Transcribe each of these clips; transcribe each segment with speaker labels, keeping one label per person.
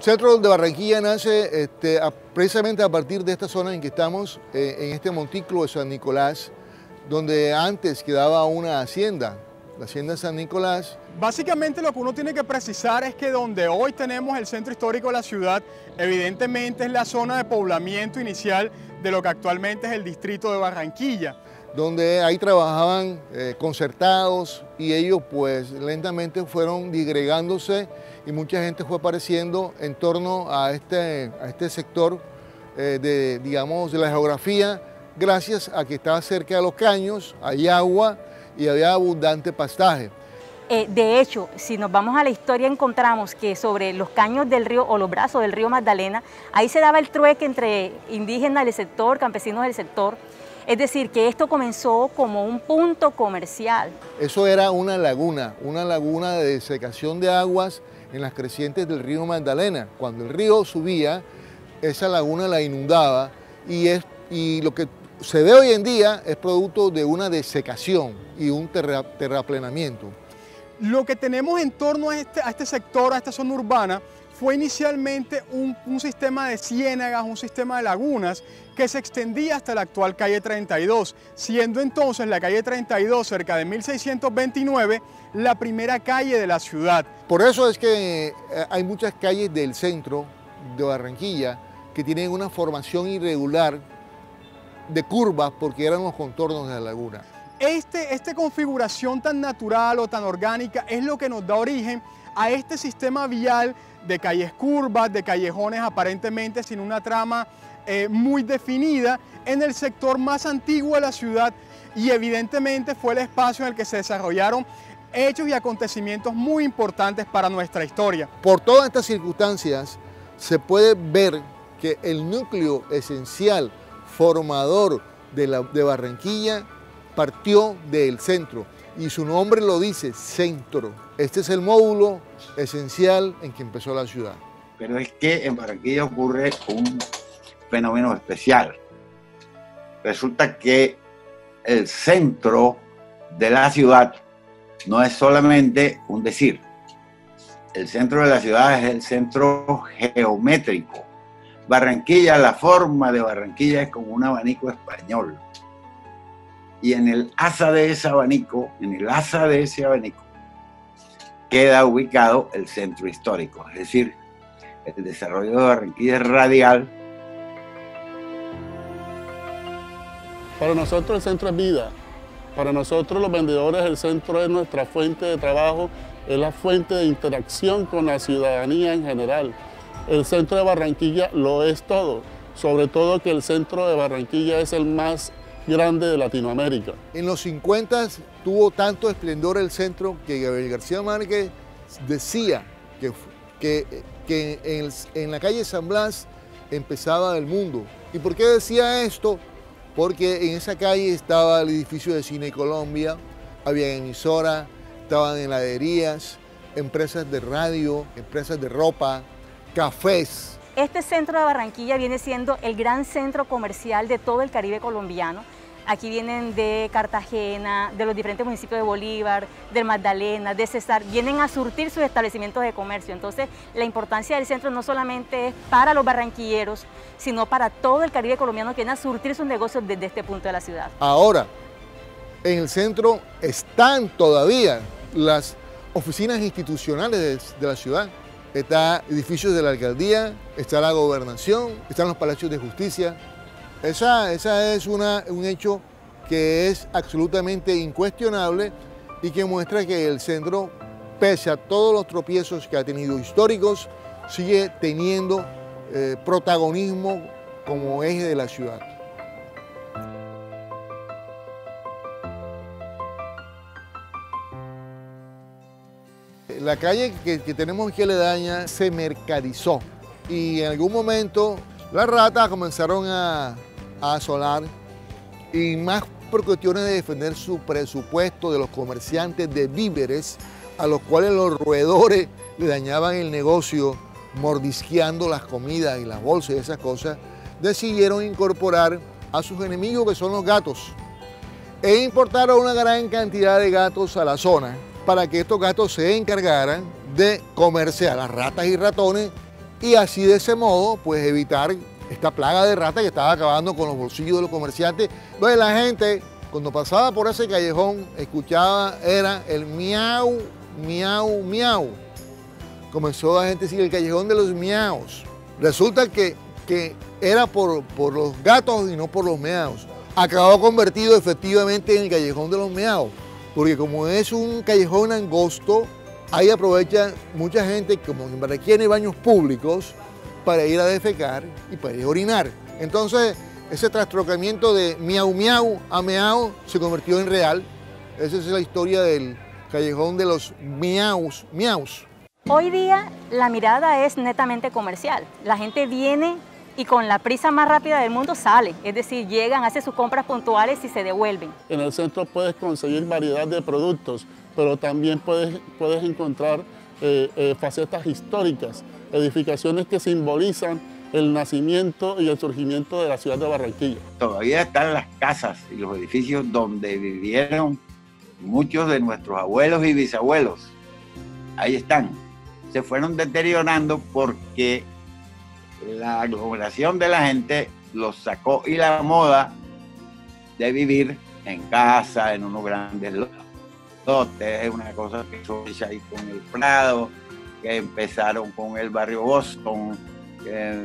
Speaker 1: El centro de Barranquilla nace precisamente a partir de esta zona en que estamos, en este montículo de San Nicolás, donde antes quedaba una hacienda, la hacienda San Nicolás.
Speaker 2: Básicamente lo que uno tiene que precisar es que donde hoy tenemos el centro histórico de la ciudad, evidentemente es la zona de poblamiento inicial de lo que actualmente es el distrito de Barranquilla.
Speaker 1: Donde ahí trabajaban concertados y ellos pues lentamente fueron digregándose y mucha gente fue apareciendo en torno a este sector digamos, de la geografía, gracias a que estaba cerca de los caños, hay agua y había abundante pastaje.
Speaker 3: De hecho, si nos vamos a la historia, encontramos que sobre los caños del río o los brazos del río Magdalena, ahí se daba el trueque entre indígenas del sector, campesinos del sector. Es decir, que esto comenzó como un punto comercial.
Speaker 1: Eso era una laguna de desecación de aguas en las crecientes del río Magdalena. Cuando el río subía, esa laguna la inundaba y lo que se ve hoy en día es producto de una desecación y un terraplenamiento.
Speaker 2: Lo que tenemos en torno a este sector, a esta zona urbana, fue inicialmente un sistema de ciénagas, un sistema de lagunas que se extendía hasta la actual calle 32, siendo entonces la calle 32, cerca de 1629, la primera calle de la ciudad.
Speaker 1: Por eso es que hay muchas calles del centro de Barranquilla que tienen una formación irregular de curvas porque eran los contornos de la laguna.
Speaker 2: Esta configuración tan natural o tan orgánica es lo que nos da origen a este sistema vial de calles curvas, de callejones aparentemente sin una trama muy definida en el sector más antiguo de la ciudad, y evidentemente fue el espacio en el que se desarrollaron hechos y acontecimientos muy importantes para nuestra historia.
Speaker 1: Por todas estas circunstancias se puede ver que el núcleo esencial formador de Barranquilla partió del centro y su nombre lo dice, centro. Este es el módulo esencial en que empezó la ciudad.
Speaker 4: Pero es que en Barranquilla ocurre un fenómeno especial. Resulta que el centro de la ciudad no es solamente un decir. El centro de la ciudad es el centro geométrico. Barranquilla, la forma de Barranquilla es como un abanico español. Y en el asa de ese abanico, queda ubicado el centro histórico. Es decir, el desarrollo de Barranquilla es radial.
Speaker 5: Para nosotros el centro es vida. Para nosotros los vendedores el centro es nuestra fuente de trabajo, es la fuente de interacción con la ciudadanía en general. El centro de Barranquilla lo es todo, sobre todo que el centro de Barranquilla es el más grande de Latinoamérica.
Speaker 1: En los 50 tuvo tanto esplendor el centro que Gabriel García Márquez decía que en la calle San Blas empezaba el mundo. ¿Y por qué decía esto? Porque en esa calle estaba el edificio de Cine Colombia, había emisoras, estaban heladerías, empresas de radio, empresas de ropa, cafés.
Speaker 3: Este centro de Barranquilla viene siendo el gran centro comercial de todo el Caribe colombiano. Aquí vienen de Cartagena, de los diferentes municipios de Bolívar, del Magdalena, de Cesar, vienen a surtir sus establecimientos de comercio. Entonces, la importancia del centro no solamente es para los barranquilleros, sino para todo el Caribe colombiano que viene a surtir sus negocios desde este punto de la ciudad.
Speaker 1: Ahora, en el centro están todavía las oficinas institucionales de la ciudad. Está edificios de la alcaldía, está la gobernación, están los palacios de justicia. Esa es un hecho que es absolutamente incuestionable y que muestra que el centro, pese a todos los tropiezos que ha tenido históricos, sigue teniendo protagonismo como eje de la ciudad. La calle que tenemos aquí aledaña se mercadizó y en algún momento las ratas comenzaron a asolar, y más por cuestiones de defender su presupuesto de los comerciantes de víveres, a los cuales los roedores le dañaban el negocio mordisqueando las comidas y las bolsas y esas cosas, decidieron incorporar a sus enemigos, que son los gatos, e importaron una gran cantidad de gatos a la zona para que estos gatos se encargaran de comerse a las ratas y ratones y así de ese modo pues evitar esta plaga de ratas que estaba acabando con los bolsillos de los comerciantes. Entonces la gente cuando pasaba por ese callejón escuchaba era el miau, miau, miau. Comenzó la gente a decir el callejón de los miaus. Resulta que era por los gatos y no por los meaos. Acabó convertido efectivamente en el callejón de los meaos, porque como es un callejón angosto, ahí aprovecha mucha gente, como en Barranquilla no hay baños públicos, para ir a defecar y para ir a orinar. Entonces, ese trastrocamiento de miau miau a meao se convirtió en real. Esa es la historia del callejón de los miaus, miaus.
Speaker 3: Hoy día la mirada es netamente comercial. La gente viene y con la prisa más rápida del mundo sale. Es decir, llegan, hacen sus compras puntuales y se devuelven.
Speaker 5: En el centro puedes conseguir variedad de productos, pero también puedes encontrar facetas históricas, edificaciones que simbolizan el nacimiento y el surgimiento de la ciudad de Barranquilla.
Speaker 4: Todavía están las casas y los edificios donde vivieron muchos de nuestros abuelos y bisabuelos. Ahí están. Se fueron deteriorando porque la aglomeración de la gente los sacó y la moda de vivir en casa, en unos grandes lotes, es una cosa que hizo ahí con el Prado, que empezaron con el barrio Boston, que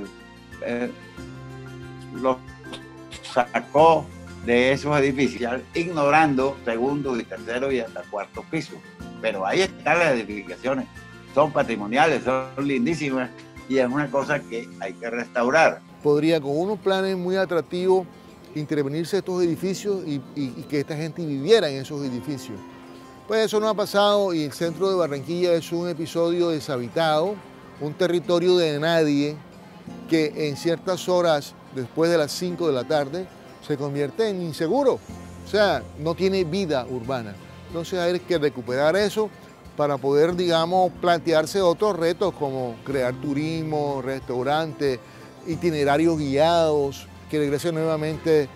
Speaker 4: los sacó de esos edificios, ignorando segundos y terceros y hasta cuartos pisos. Pero ahí están las edificaciones, son patrimoniales, son lindísimas y es una cosa que hay que restaurar.
Speaker 1: Podría con unos planes muy atractivos intervenirse estos edificios y que esta gente viviera en esos edificios. Pues eso no ha pasado y el centro de Barranquilla es un episodio deshabitado, un territorio de nadie que en ciertas horas después de las 5 de la tarde se convierte en inseguro, o sea, no tiene vida urbana. Entonces hay que recuperar eso para poder, digamos, plantearse otros retos como crear turismo, restaurantes, itinerarios guiados, que regresen nuevamente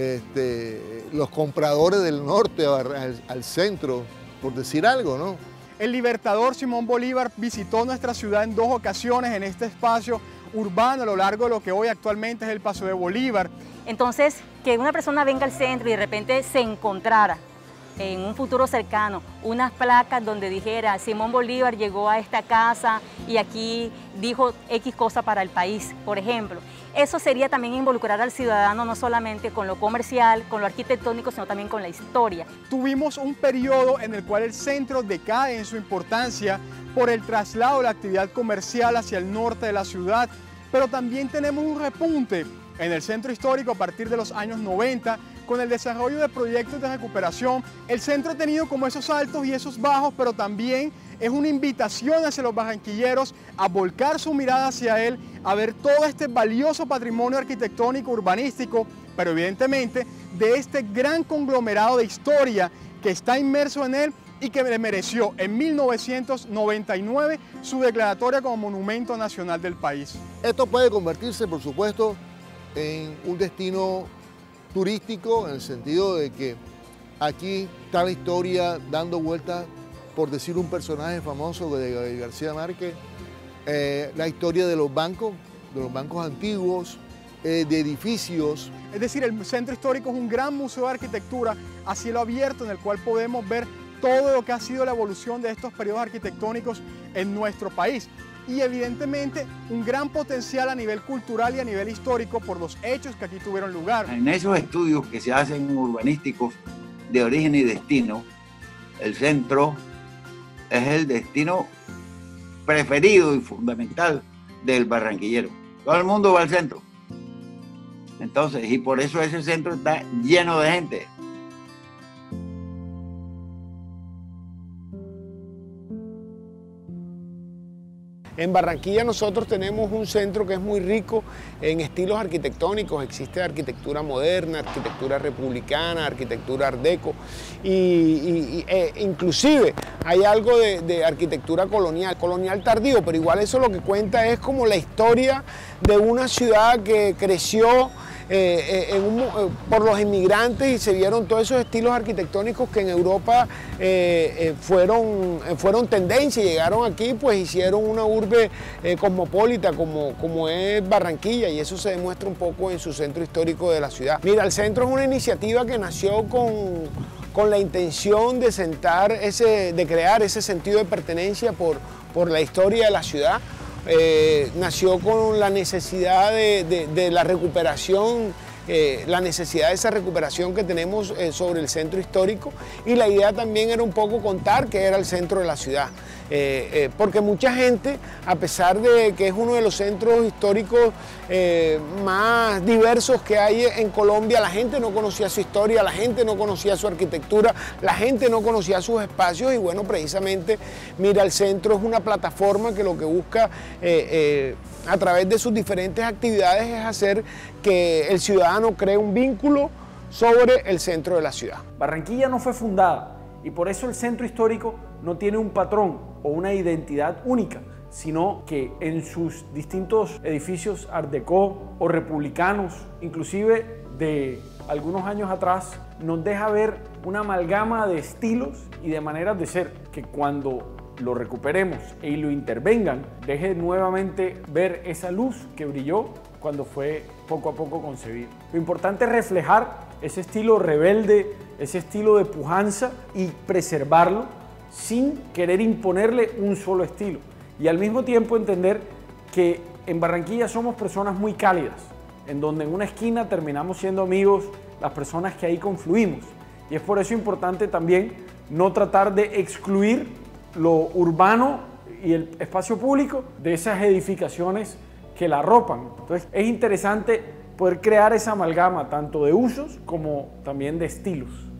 Speaker 1: los compradores del norte al centro, por decir algo, ¿no?
Speaker 2: El libertador Simón Bolívar visitó nuestra ciudad en 2 ocasiones en este espacio urbano a lo largo de lo que hoy actualmente es el Paso de Bolívar.
Speaker 3: Entonces, que una persona venga al centro y de repente se encontrara en un futuro cercano unas placas donde dijera Simón Bolívar llegó a esta casa y aquí dijo X cosa para el país, por ejemplo. Eso sería también involucrar al ciudadano no solamente con lo comercial, con lo arquitectónico, sino también con la historia.
Speaker 2: Tuvimos un periodo en el cual el centro decae en su importancia por el traslado de la actividad comercial hacia el norte de la ciudad, pero también tenemos un repunte en el centro histórico a partir de los años 90, con el desarrollo de proyectos de recuperación. El centro ha tenido como esos altos y esos bajos, pero también es una invitación hacia los barranquilleros a volcar su mirada hacia él, a ver todo este valioso patrimonio arquitectónico, urbanístico, pero evidentemente de este gran conglomerado de historia que está inmerso en él y que le mereció en 1999 su declaratoria como Monumento Nacional del país.
Speaker 1: Esto puede convertirse, por supuesto, en un destino turístico, en el sentido de que aquí está la historia dando vueltas, por decir un personaje famoso de Gabriel García Márquez, la historia de los bancos antiguos, de edificios.
Speaker 2: Es decir, el centro histórico es un gran museo de arquitectura a cielo abierto en el cual podemos ver todo lo que ha sido la evolución de estos periodos arquitectónicos en nuestro país. Y evidentemente un gran potencial a nivel cultural y a nivel histórico por los hechos que aquí tuvieron lugar.
Speaker 4: En esos estudios que se hacen urbanísticos de origen y destino, el centro es el destino preferido y fundamental del barranquillero. Todo el mundo va al centro. Entonces, y por eso ese centro está lleno de gente.
Speaker 6: En Barranquilla nosotros tenemos un centro que es muy rico en estilos arquitectónicos. Existe arquitectura moderna, arquitectura republicana, arquitectura art deco inclusive hay algo de arquitectura colonial tardío, pero igual eso lo que cuenta es como la historia de una ciudad que creció por los inmigrantes y se vieron todos esos estilos arquitectónicos que en Europa fueron tendencia y llegaron aquí, pues hicieron una urbe cosmopolita como es Barranquilla, y eso se demuestra un poco en su centro histórico de la ciudad. Mira, el centro es una iniciativa que nació con la intención de crear ese sentido de pertenencia por la historia de la ciudad. Nació con la necesidad de la recuperación, la necesidad de esa recuperación que tenemos sobre el centro histórico, y la idea también era un poco contar qué era el centro de la ciudad. Porque mucha gente, a pesar de que es uno de los centros históricos más diversos que hay en Colombia, la gente no conocía su historia, la gente no conocía su arquitectura, la gente no conocía sus espacios, y bueno, precisamente, mira, el centro es una plataforma que lo que busca a través de sus diferentes actividades es hacer que el ciudadano cree un vínculo sobre el centro de la ciudad.
Speaker 7: Barranquilla no fue fundada, y por eso el centro histórico no tiene un patrón o una identidad única, sino que en sus distintos edificios art déco o republicanos, inclusive de algunos años atrás, nos deja ver una amalgama de estilos y de maneras de ser, que cuando lo recuperemos y lo intervengan, deje nuevamente ver esa luz que brilló cuando fue poco a poco concebido. Lo importante es reflejar ese estilo rebelde, ese estilo de pujanza, y preservarlo sin querer imponerle un solo estilo. Y al mismo tiempo entender que en Barranquilla somos personas muy cálidas, en donde en una esquina terminamos siendo amigos las personas que ahí confluimos. Y es por eso importante también no tratar de excluir lo urbano y el espacio público de esas edificaciones que la arropan. Entonces es interesante poder crear esa amalgama tanto de usos como también de estilos.